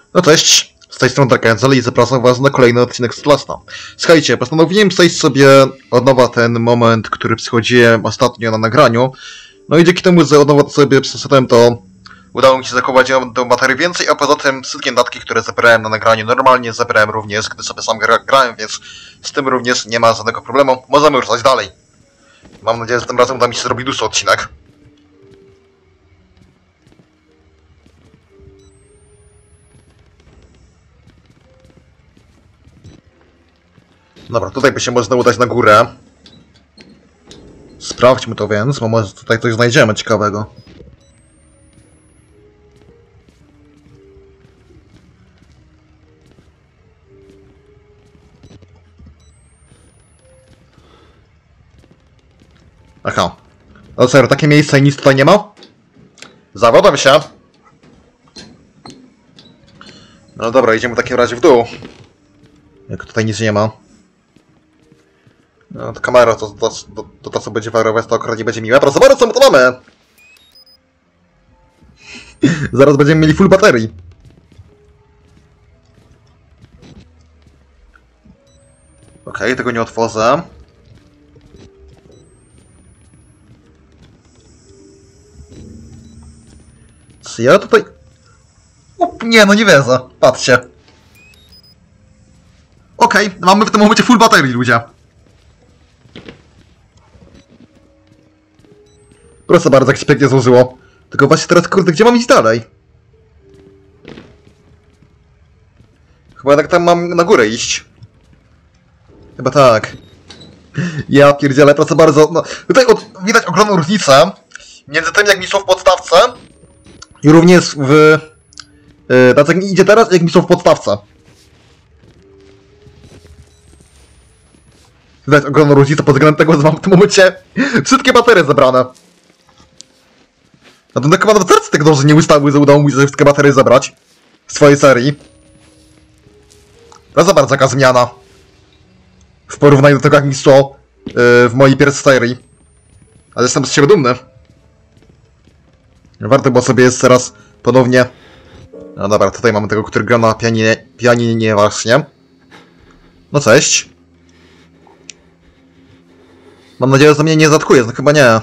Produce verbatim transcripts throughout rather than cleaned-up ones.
No cześć, z tej strony Darkenzel i zapraszam was na kolejny odcinek z Tlasta. Słuchajcie, postanowiłem przejść sobie od nowa ten moment, który przychodziłem ostatnio na nagraniu. No i dzięki temu, że od nowa sobie przeszedłem, to udało mi się zachować do materii więcej, a poza tym wszystkie datki, które zebrałem na nagraniu, normalnie zebrałem również, gdy sobie sam gra grałem, więc z tym również nie ma żadnego problemu. Możemy ruszać dalej. Mam nadzieję, że tym razem uda mi się zrobić dłuższy odcinek. Dobra, tutaj by się można udać na górę. Sprawdźmy to więc, bo może tutaj coś znajdziemy ciekawego. Aha. No serio, takie miejsce i nic tutaj nie ma? Zawiodłem się. No dobra, idziemy w takim razie w dół. Jak tutaj nic nie ma. No to kamera, to, to, to, to, to co będzie warować, to akurat nie będzie miłe. Proszę bardzo, co my to mamy? Zaraz będziemy mieli full baterii. Okej, okay, tego nie otworzę. Czy ja tutaj... O, nie, no nie wierzę. Patrzcie. Okej, okay, mamy w tym momencie full baterii, ludzie. Proszę bardzo, jak się pięknie złożyło. Tylko właśnie teraz, kurde, gdzie mam iść dalej? Chyba jednak tam mam na górę iść. Chyba tak. Ja pierdzielę, proszę bardzo. No, tutaj od, widać ogromną różnicę między tym, jak mi są w podstawce i również w... Yy, tak jak mi idzie teraz, jak mi są w podstawce. Widać ogromną różnicę pod względem tego, że mam w tym momencie wszystkie baterie zebrane. No to chyba nawet serce tak dobrze nie ustały, że udało mi się wszystkie baterie zebrać w swojej serii. To za bardzo taka zmiana. W porównaniu do tego, jak mi szło yy, w mojej pierwszej serii. Ale jestem z siebie dumny. Warto było sobie jest teraz ponownie... No dobra, tutaj mamy tego, który gra na pianinie, pianinie właśnie. No cześć. Mam nadzieję, że mnie nie zatkuje, no chyba nie.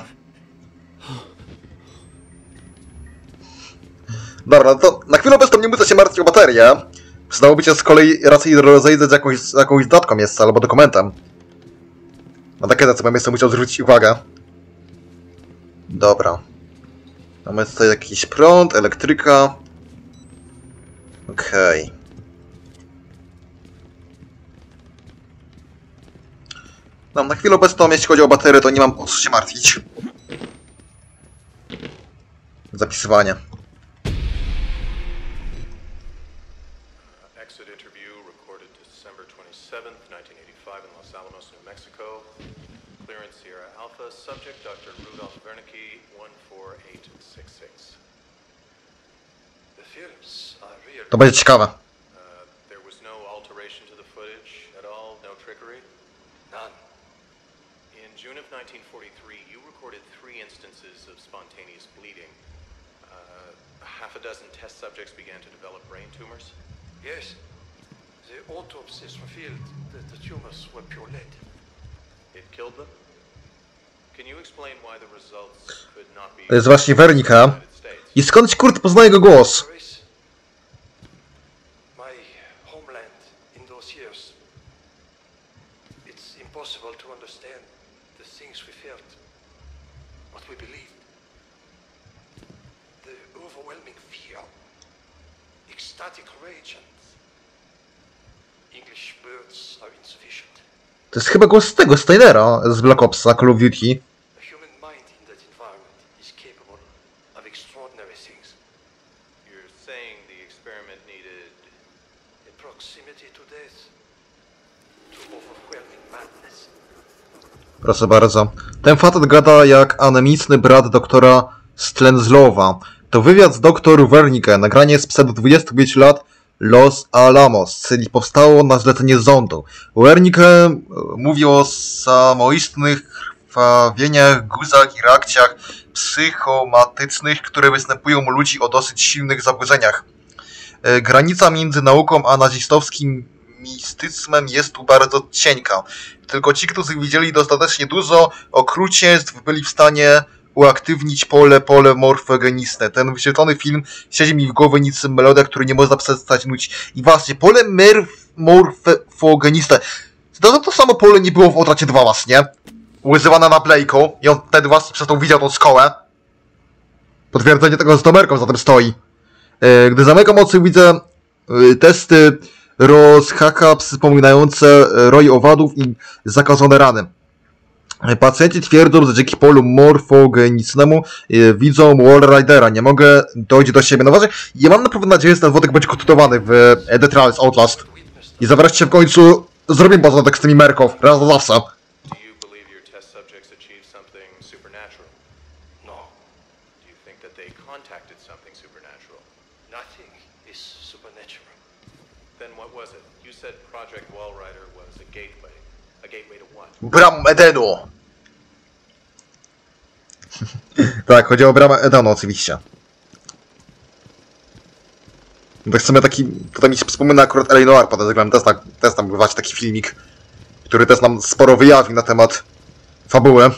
Dobra, no to na chwilę obecną nie muszę się martwić o baterię. Przydałoby się z kolei raczej rozejrzeć z jakąś, jakąś datką jeszcze, albo dokumentem. Na takie rzeczy bym jeszcze musiał zwrócić uwagę. Dobra. Mamy tutaj jakiś prąd, elektryka. Okej. Okay. No, na chwilę obecną, jeśli chodzi o baterię, to nie mam o co się martwić. Zapisywanie. Exit interview recorded December twenty-seventh, nineteen eighty-five in Los Alamos, New Mexico. Clearance Sierra Alpha. Subject Doctor Rudolf Wernicke, one four eight six six. The films are real. To będzie ciekawe. There was no alteration to the footage at all, no trickery? None. In June of nineteen forty-three, you recorded three instances of spontaneous bleeding. Uh, half a dozen test subjects began to develop brain tumors. Yes. The autopsies revealed that the tumors were pure lead. It killed them? Can you explain why the results could not be... To jest właśnie Wernicke. I skądś, kurde, poznaję jego głos? My homeland in those years. It's impossible to understand the things we felt, what we believed. The overwhelming fear, ecstatic rage, and English words are insufficient. To jest chyba głos tego Steinera z Black Opsa, Call of Duty. The human mind in that environment is capable of extraordinary things. You're saying the experiment needed... A proximity to death, to overwhelming madness. Proszę bardzo. Ten facet gada jak anemiczny brat doktora Strenzlowa. To wywiad z doktor Wernicke. Nagranie sprzed dwudziestu pięciu lat Los Alamos, czyli powstało na zlecenie rządu. Wernicke mówi o samoistnych krwawieniach, guzach i reakcjach psychomatycznych, które występują u ludzi o dosyć silnych zaburzeniach. e, granica między nauką a nazistowskim mistycyzmem jest tu bardzo cienka. Tylko ci, którzy widzieli dostatecznie dużo okrucieństw, byli w stanie uaktywnić pole pole morfogenistne. Ten wyświetlony film siedzi mi w głowie niczym melodia, który nie można przestać nucić. I właśnie, pole morfogenistne. To, to samo pole nie było w Otracie dwa właśnie. Używane na Playku. I on wtedy właśnie przez to widział tą szkołę. Potwierdzenie tego z Tomerką za tym stoi. E, gdy zamykam oczy, widzę e, testy rozhaka przypominające roj owadów i zakazane rany. Pacjenci twierdzą, że dzięki polu morfogenicznemu e, widzą Wallridera. Nie mogę dojść do siebie. No właśnie, ja mam naprawdę nadzieję, że ten wątek będzie kontynuowany w e, The Trials Outlast. I zawreszcie w końcu zrobimy porządek z tymi Merków. Raz na zawsze. Do you believe your test subjects achieved something supernatural? No, Do you think that they contacted something supernatural? nothing is supernatural. Then what was it? You said Project Wallrider was a gateway. A gateway to what? Bram Edenu! Tak, chodzi o bramę Edenu oczywiście. Tak w sumie taki, tutaj mi się wspomina akurat L A. Noire pod tym względem, też, tak, też tam bywa taki filmik, który też nam sporo wyjawi na temat fabuły.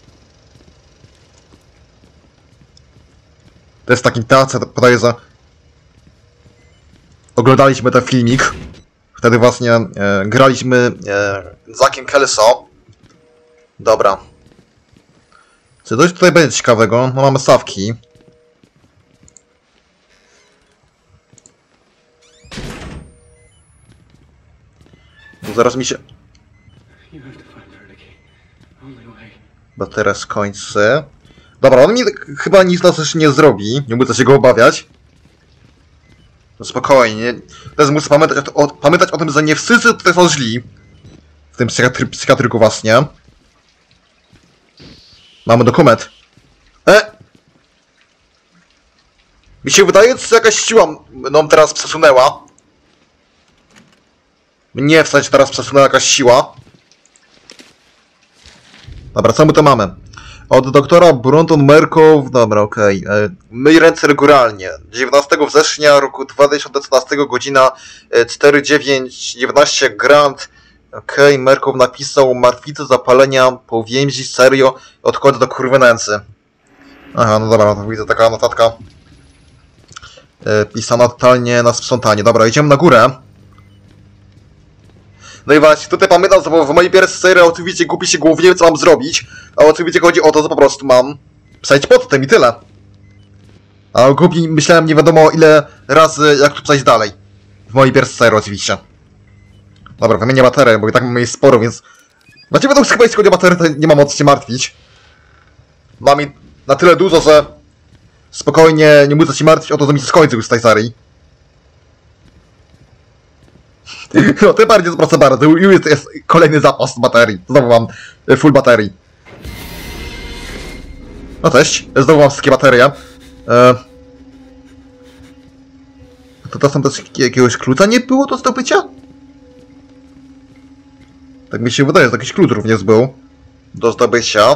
To jest w takim teatrze, podaję, że oglądaliśmy ten filmik. Wtedy właśnie e, graliśmy e, Zackiem Kelso. Dobra. Czy coś tutaj będzie ciekawego? No mamy stawki. No zaraz mi się... Bateria skończy. Dobra, on mi chyba nic nas jeszcze nie zrobi. Nie muszę się go obawiać. No spokojnie. Teraz muszę pamiętać o, o, pamiętać o tym, że nie wszyscy tutaj są źli. W tym psychiatry, psychiatryku właśnie. Mamy dokument. E! Mi się wydaje, że jakaś siła nam teraz przesunęła. Mnie w sensie teraz przesunęła jakaś siła. Dobra, co my to mamy? Od doktora Brunton Merkow, dobra, okej. Okay. Myj ręce regularnie. dziewiętnastego września roku dwa tysiące trzynastego, godzina cztery dziewięć dziewiętnaście Grant. Okej, okay. Merkow napisał martwicy zapalenia powięzi, serio, odkłady do kurwy nęcy. Aha, no dobra, no to widzę taka notatka. E, pisana totalnie na sprzątanie. Dobra, idziemy na górę. No i właśnie, tutaj pamiętam, że w mojej pierwszej serii oczywiście gubi się głównie, co mam zrobić. A oczywiście chodzi o to, że po prostu mam przejść pod tym i tyle. A gubi myślałem nie wiadomo ile razy, jak tu przejść dalej. W mojej pierwszej serii oczywiście. Dobra, wymienię baterię, bo i tak mamy jej sporo, więc... Właściwie to chyba jeśli chodzi o baterię, to nie mam o co się martwić. Mam jej na tyle dużo, że... Spokojnie, nie muszę się martwić o to, że mi się skończy już z tej serii. No, tym bardziej proszę bardzo, już jest kolejny zapas baterii. Znowu mam full baterii. No cześć, znowu mam wszystkie baterie. E... To teraz tam też jakiegoś klucza nie było do zdobycia? Tak mi się wydaje, że jakiś klucz również był do zdobycia.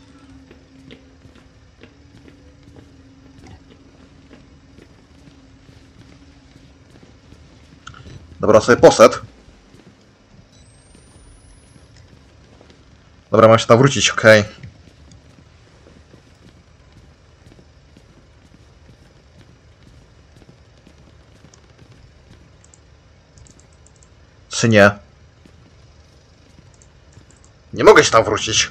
Dobra, sobie poszedł. Dobra, mam się tam wrócić, okej. Okay. Czy nie? Nie mogę się tam wrócić.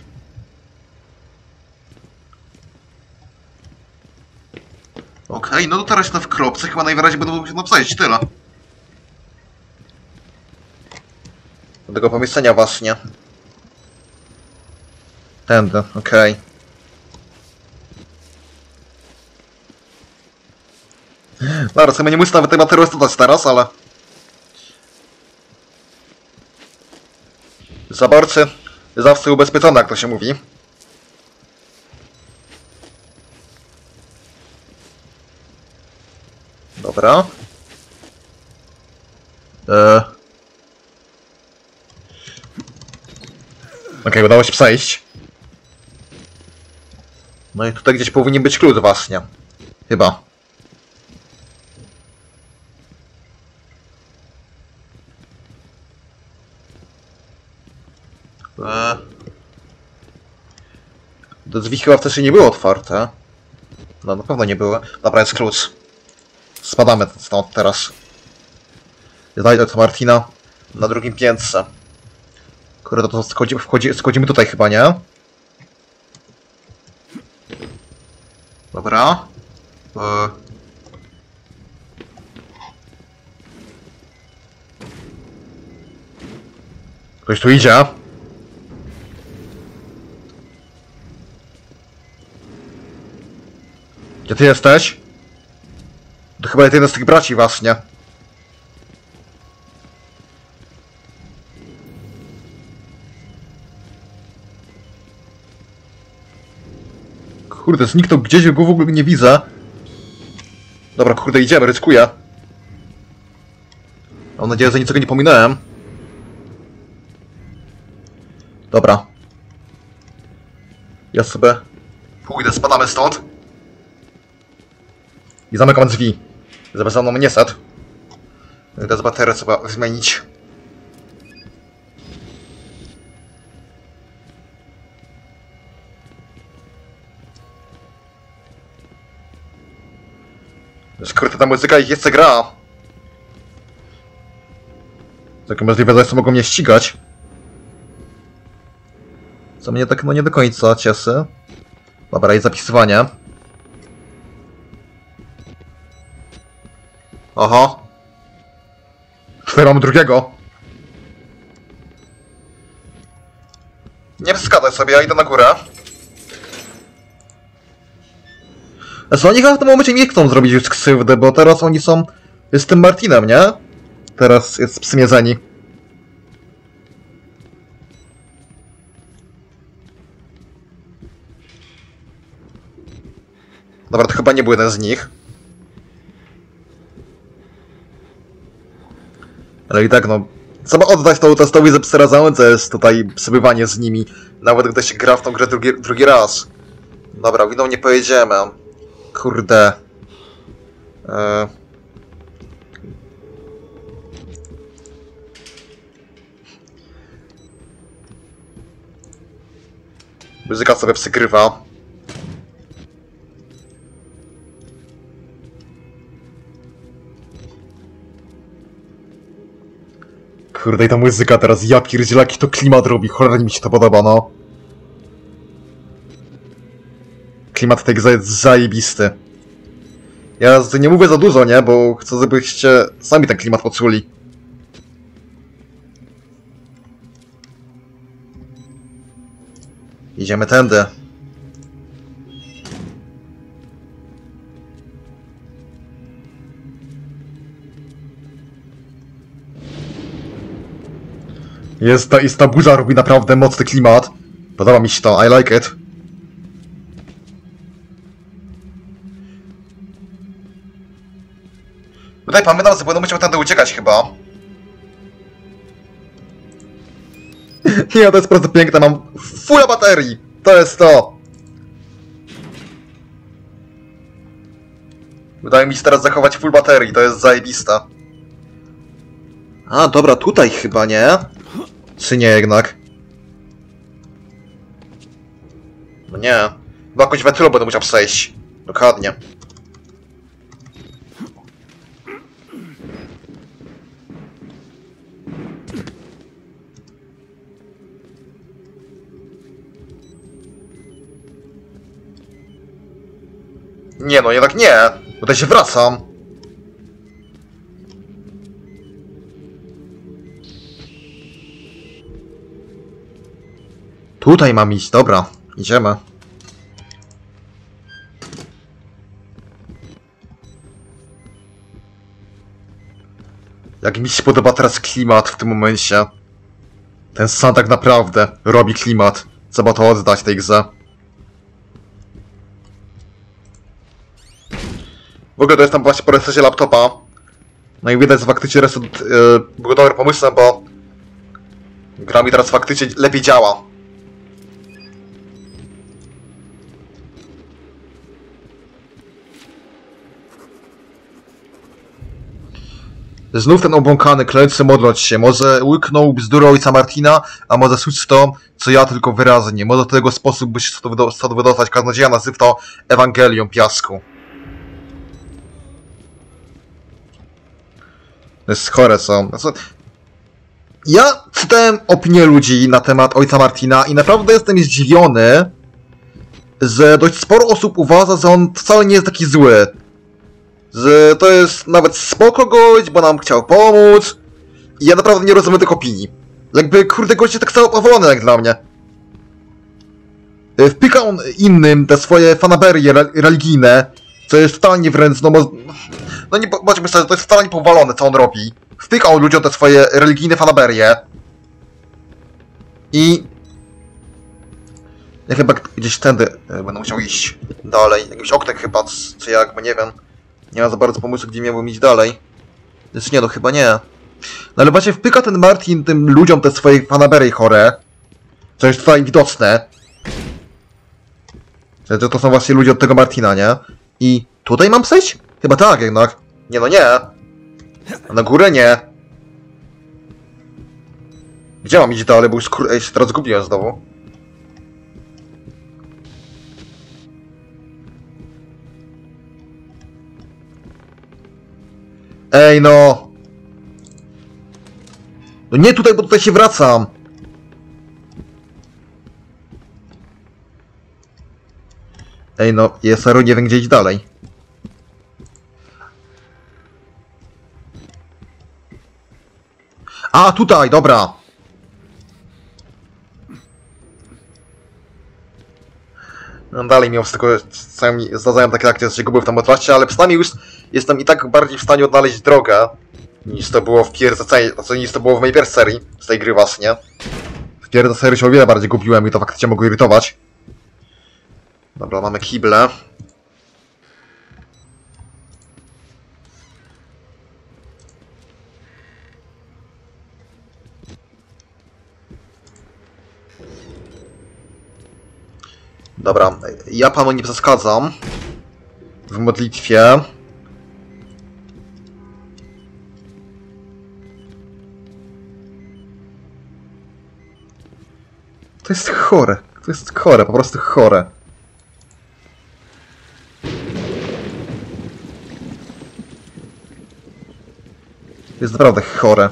Okej, okay, no to teraz jestem w kropce, chyba najwyraźniej będę mógł się tam przejść, tyle. Do tego pomieszczenia właśnie. Tędy, okej. Okay. Dobra, sobie nie muszę nawet tej materii dodać teraz, ale... Zaborcy zawsze ubezpieczone, jak to się mówi. Dobra. Eee... Okej, okay, udało się przejść. No i tutaj gdzieś powinien być klucz właśnie. Chyba. Eee. Do drzwi chyba wcześniej nie było otwarte. No na pewno nie były. Dobra, jest klucz. Spadamy stąd teraz. Znajdę to Martina na drugim piętrze. Kurde, to schodzi, wchodzi, schodzimy tutaj chyba, nie? Dobra. Eee. Ktoś tu idzie. Gdzie ty jesteś? To chyba jeden z tych braci właśnie. Kurde, zniknął gdzieś, go w ogóle nie widzę. Dobra, kurde, idziemy, ryzykuję. Mam nadzieję, że niczego nie pominąłem. Dobra. Ja sobie pójdę, spadamy stąd. I zamykam drzwi. Żeby za mną nie szedł. Teraz baterię trzeba zmienić. Skoro ta muzyka ich jeszcze gra. Tak możliwe, że jeszcze mogą mnie ścigać. Co mnie tak no nie do końca cieszy. Dobra, i zapisywanie. Aha. Tutaj mamy drugiego. Nie przeszkadzaj sobie, ja idę na górę. Znaczy oni chyba w tym momencie nie chcą zrobić już krzywdy, bo teraz oni są z tym Martinem, nie? Teraz jest sprzymierzeni. Dobra, to chyba nie był jeden z nich. Ale i tak no... Trzeba oddać to testowi, że przerażające jest tutaj przebywanie z nimi. Nawet gdy się gra w tą grę drugi, drugi raz. Dobra, winą nie pojedziemy. Kurde. Eee... Muzyka sobie przykrywa. Kurde, i ta muzyka teraz, ja pierdzielę, jaki to klimat robi, cholernie mi się to podoba, no. Klimat tej grze jest zajebisty. Ja nie mówię za dużo, nie, bo chcę, żebyście sami ten klimat poczuli. Idziemy tędy. Jest ta, jest ta burza, robi naprawdę mocny klimat. Podoba mi się to, I like it. Tutaj pamiętam, że będę musiał tędy uciekać chyba. Nie, to jest po prostu piękne, mam full baterii. To jest to. Wydaje mi się teraz zachować full baterii, to jest zajebiste. A, dobra, tutaj chyba, nie? Czy nie jednak? No nie. Bo jakąś wentylą będę musiał przejść. Dokładnie. Nie no, jednak nie. Tutaj się wracam. Tutaj mam iść, dobra. Idziemy. Jak mi się podoba teraz klimat w tym momencie. Ten sam tak naprawdę robi klimat. Trzeba to oddać tej grze. W ogóle to jest tam właśnie po resecie laptopa. No i widać, że faktycznie reset yy, był dobrym pomysłem, bo gra mi teraz faktycznie lepiej działa. Znów ten obłąkany klęcy modląc się. Może łyknął bzdury ojca Martina, a może słuć to, co ja tylko wyraźnie. Może do tego sposób by się stąd wydostać. Kaznodzieja nazywa to Ewangelią piasku. To jest chore są. Ja czytałem opinie ludzi na temat ojca Martina i naprawdę jestem zdziwiony, że dość sporo osób uważa, że on wcale nie jest taki zły. Że to jest nawet spoko gość, bo nam chciał pomóc. I ja naprawdę nie rozumiem tych opinii. Jakby, kurde, gość jest tak samo powolony jak dla mnie. Wpyka on innym te swoje fanaberie religijne, co jest totalnie wręcz, no, no nie, bądźmy szczerzy, to jest totalnie powalone, co on robi. Wpyka on ludziom te swoje religijne fanaberie. I... ja chyba gdzieś tędy będę musiał iść dalej. Jakimś oknem chyba, czy jakby, nie wiem. Nie ma za bardzo pomysłu, gdzie miałbym iść dalej. Znaczy nie, no chyba nie. No ale właśnie wpyka ten Martin tym ludziom te swoje fanaberie chore. Co jest tutaj widoczne. Że to są właśnie ludzie od tego Martina, nie? I tutaj mam przejść? Chyba tak jednak. Nie no nie. A na górę nie. Gdzie mam iść dalej, bo już kur... Ej, się teraz zgubiłem znowu. Ej no! No nie tutaj, bo tutaj się wracam! Ej no, ja serio nie wiem gdzie iść dalej. A, tutaj, dobra! No dalej mimo wszystko zdarzają takie akcje, że się gubię w tym otwarcie, ale przynajmniej już jestem i tak bardziej w stanie odnaleźć drogę, niż to było w pierwszej, znaczy niż to było w mojej pierwszej serii z tej gry właśnie. W pierwszej serii się o wiele bardziej gubiłem i to faktycznie mogło irytować. Dobra, mamy kible. Dobra, ja panu nie przeszkadzam w modlitwie. To jest chore, to jest chore, po prostu chore. To jest naprawdę chore.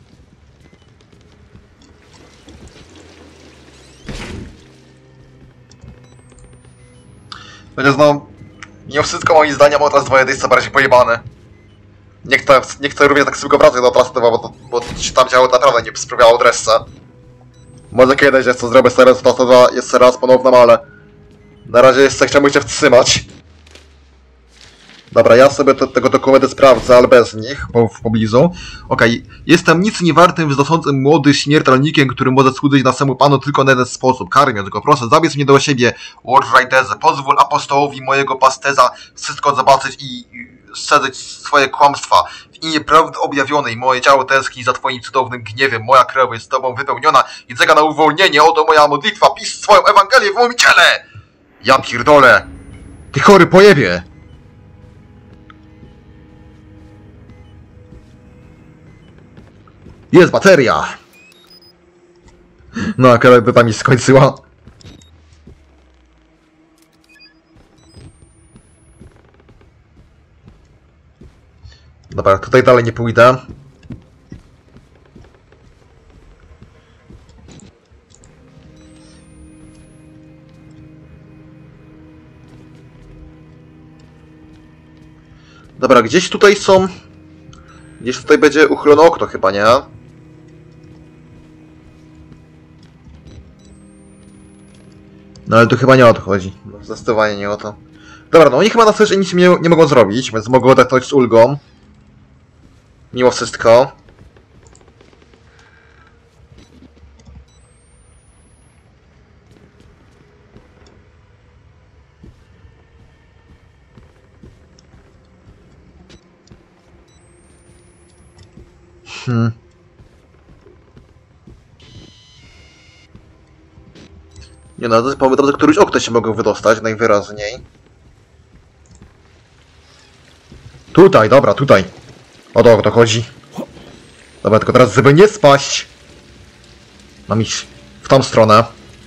Chociaż no, mimo wszystko moim zdaniem o teraz dwa jedyństwa bardziej pojebane. Nie chcę, nie chcę również tak szybko wracać do Otrastowa, bo, bo tam działo naprawdę nie sprawiało dreszcze. Może kiedyś jeszcze zrobię serię z Otrastowa jeszcze raz ponowną, ale na razie jeszcze chciałbym się wstrzymać. Dobra, ja sobie te, tego dokumenty sprawdzę, ale bez nich, bo w pobliżu. Okej, okay. Jestem nic nie wartym, wznoszącym młody śmiertelnikiem, który może służyć naszemu panu tylko na jeden sposób. Karmiąc go, proszę, zabierz mnie do siebie, Lord Riderze. Pozwól apostołowi mojego pasterza wszystko zobaczyć i szerzyć swoje kłamstwa. W imię prawdy objawionej, moje ciało tęskni za twoim cudownym gniewem, moja krew jest z tobą wypełniona i czeka na uwolnienie. Oto moja modlitwa, pisz swoją Ewangelię w moim ciele! Ja pierdolę! Ty chory pojebie! Jest bateria! No, akurat by tam mi skończyła. Dobra, tutaj dalej nie pójdę. Dobra, gdzieś tutaj są... Gdzieś tutaj będzie uchylone okno chyba, nie? No ale tu chyba nie o to chodzi. No, zdecydowanie nie o to. Dobra, no oni chyba na szczerze nic nie, nie mogą zrobić, więc mogą odetchnąć z ulgą. Mimo wszystko. Hmm. Nie no, to po drodze któryś okno się mogą wydostać, najwyraźniej. Tutaj, dobra, tutaj. O to, o to chodzi. Dobra, tylko teraz, żeby nie spaść. Mam iść w tą stronę.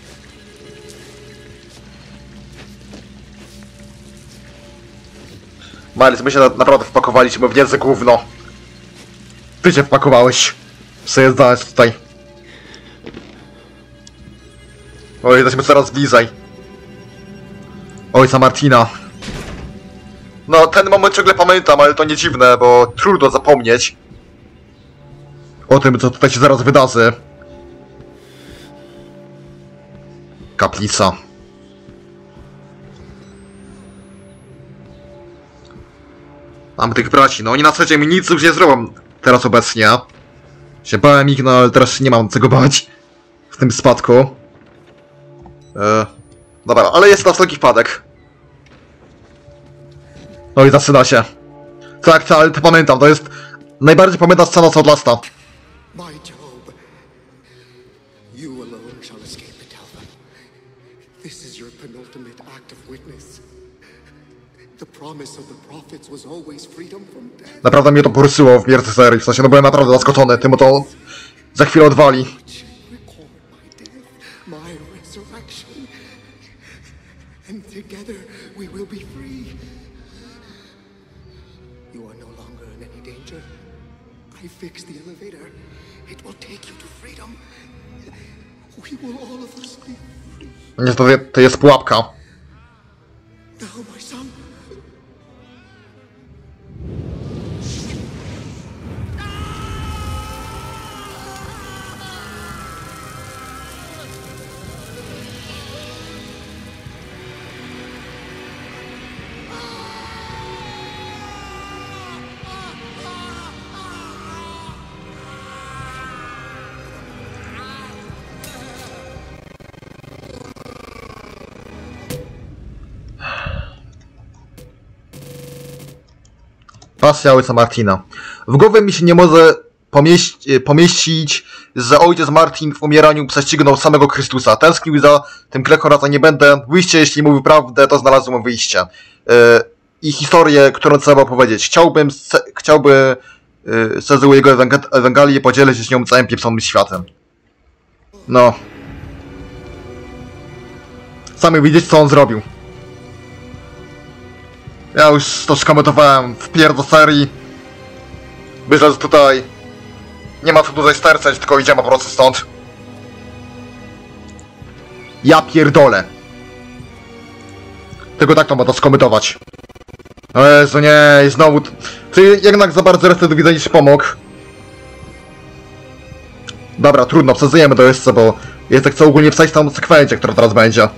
Miles, my się na, naprawdę wpakowaliśmy w niezłe gówno. Ty się wpakowałeś. Sobie zdałeś tutaj. O, jesteśmy coraz bliżej ojca Martina. No, ten moment ciągle pamiętam, ale to nie dziwne, bo trudno zapomnieć o tym, co tutaj się zaraz wydarzy. Kaplica. Mam tych braci, no oni na co mi nic już nie zrobią teraz obecnie. Się bałem ich, no ale teraz nie mam czego bać w tym spadku. E, dobra, ale jest na wszelki wpadek. No i zaczyna się. Tak, tak, ale to pamiętam, to jest najbardziej pamiętna scena z Outlasta. My Job, you alone shall escape the Talva. This is your penultimate act of witness. The promise of the prophets was always freedom from death. Naprawdę mnie to poruszyło w pierwszej serii, w sensie no byłem naprawdę zaskoczony tym, to za chwilę odwali. Record my death, my resurrection, and together we will be free. You are no longer in any danger. I fixed the elevator. It will take you to freedom. We will all of us be free. Niestety to jest pułapka. Now, my son. Pasja ojca Martina. W głowie mi się nie może pomieść, pomieścić, że ojciec Martin w umieraniu prześcignął samego Chrystusa. Tęsknił za tym kreką, raza nie będę. Wyjście, jeśli mówił prawdę, to znalazłem wyjście. Yy, I historię, którą trzeba opowiedzieć. Chciałbym, se, chciałby yy, Cezu jego Ewangelię podzielić się z nią całym pieprzonym światem. No. Sami widzieć, co on zrobił. Ja już to skomentowałem w pierwszej serii. Myślę, że tutaj nie ma co dłużej sterczeć, tylko idziemy po prostu stąd. Ja pierdolę. Tylko tak to ma to skomentować. O Jezu, nie, i znowu... Czy jednak za bardzo resztę do widzenia ci pomógł? Dobra, trudno, przeżyjemy to jeszcze, bo jest tak co ogólnie przejść tam sekwencję, która teraz będzie.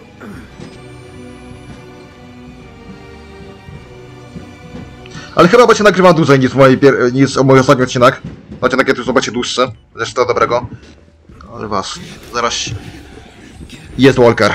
Ale chyba będzie nagrywał dłużej niż, mojej pier... niż mój ostatni odcinek. Odcinek jest już będzie dłuższy. Zresztą to dobrego. Ale was, zaraz... Jest Walker.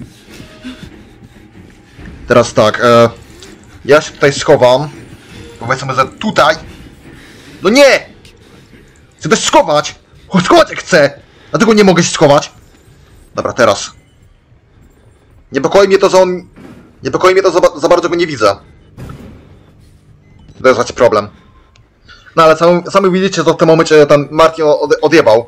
Teraz tak, e... ja się tutaj schowam. Powiedzmy, że tutaj... No nie! Chcę też schować! Schować jak chcę! Dlatego nie mogę się schować. Dobra, teraz. Niepokoi mnie to, że on... Niepokoi mnie to, za, za bardzo go nie widzę. To jest właśnie problem. No ale sami, sami widzicie, że w tym momencie ten Martin od, odjebał.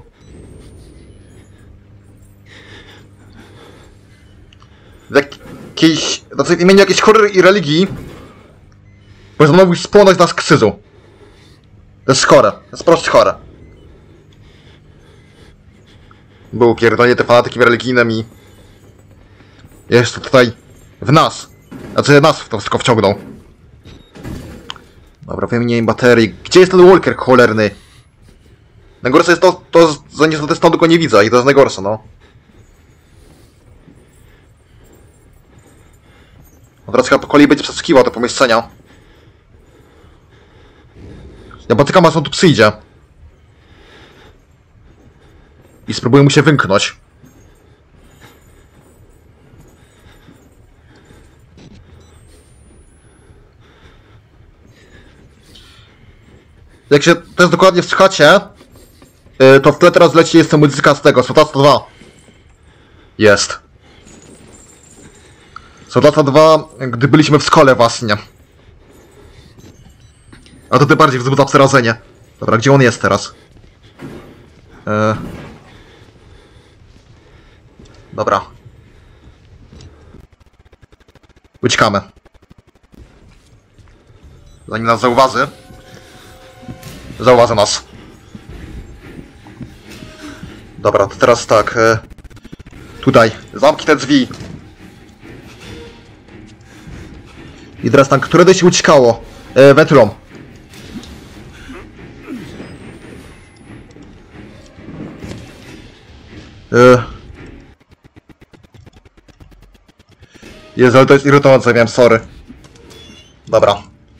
W jakiejś... Znaczy w imieniu jakiejś chory i religii postanowił spłonąć nas krzyżu. To jest chore. To jest prosto chore. Był pierdolnie te fanatyki religijnym i... Jeszcze tutaj... W nas. Znaczy nas w to wszystko wciągnął. Dobra, wymieniłem baterii. Gdzie jest ten Walker cholerny? Najgorsze jest to, to że niestety stąd go nie widzę i to jest najgorsze, no. No teraz chyba po kolei będzie przeskakiwał te pomieszczenia. Ja potykam, aż on tu przyjdzie. I spróbuję mu się wymknąć. Jak się też dokładnie wsłuchacie, yy, to w tle teraz leci jeszcze muzyka z tego, Soldata dwa. Jest. Soldata dwa, gdy byliśmy w szkole właśnie. A to tym bardziej wzbudza przerażenie. Dobra, gdzie on jest teraz? E... Dobra. Uciekamy. Zanim nas zauważy. Zauważy nas. Dobra, to teraz tak. E... Tutaj. Zamknij te drzwi. I teraz tam, którędy się uciekało? E, Wentylą. E... Jezu, ale to jest irytujące, wiem, sorry. Dobra.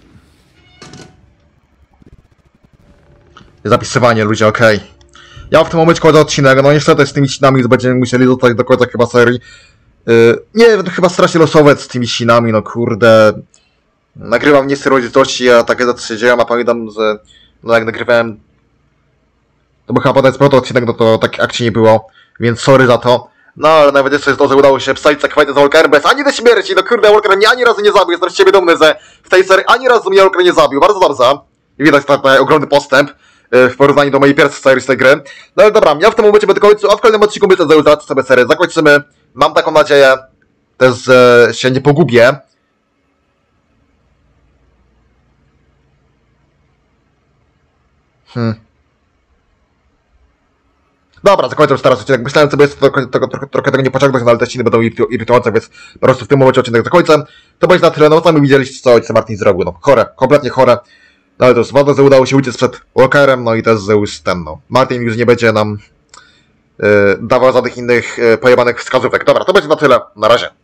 Zapisywanie, ludzie, okej. Okay. Ja w tym momencie kończę odcinek, no niestety z tymi ścinami będziemy musieli zostać do końca chyba serii. Yy, nie wiem, to chyba strasznie losowe z tymi ścinami, no kurde. Nagrywam nie z uroczystości, a takie rzeczy się dzieją, a pamiętam, że no jak nagrywałem... To był chyba potem proto odcinek, no to tak akcji nie było, więc sorry za to. No ale nawet jeszcze jest to, że udało się wstać zakwajtę z Walkerem bez ani do śmierci, no kurde, Walker mnie ani razu nie zabił, jestem z ciebie dumny, że w tej serii ani razu mnie Walker nie zabił, bardzo dobrze. I widać tutaj ogromny postęp w porównaniu do mojej pierwszej serii z tej gry. No ale dobra, ja w tym momencie będę kończył, a w kolejnym odcinku myślę, że już zaraz sobie serię zakończymy. Mam taką nadzieję, też, że się nie pogubię. Hmm. Dobra, zakończę już teraz odcinek. Myślałem sobie, że trochę, trochę, trochę, trochę tego nie pociągnąć, no ale te ściny będą irytujące, więc po prostu w tym momencie odcinek zakończę. To będzie na tyle, no sami widzieliście, co ojciec Martin zrobił, no chore, kompletnie chore. No ale to jest ważne, że udało się uciec przed Walkerem, no i też, że już ten, no. Martin już nie będzie nam yy, dawał żadnych innych yy, pojebanych wskazówek. Dobra, to będzie na tyle, na razie.